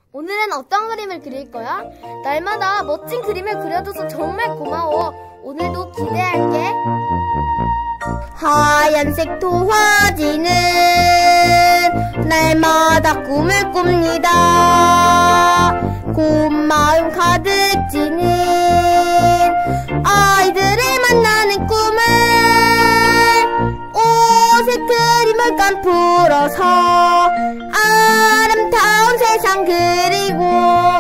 오늘은 어떤 그림을 그릴 거야? 날마다 멋진 그림을 그려줘서 정말 고마워. 오늘도 기대할게. 하얀색 도화지는 날마다 꿈을 꿉니다. 고마움 가득 지닌 아이들을 만나는 꿈을 옷에 그림을 풀어서 아름다운 세상 그리고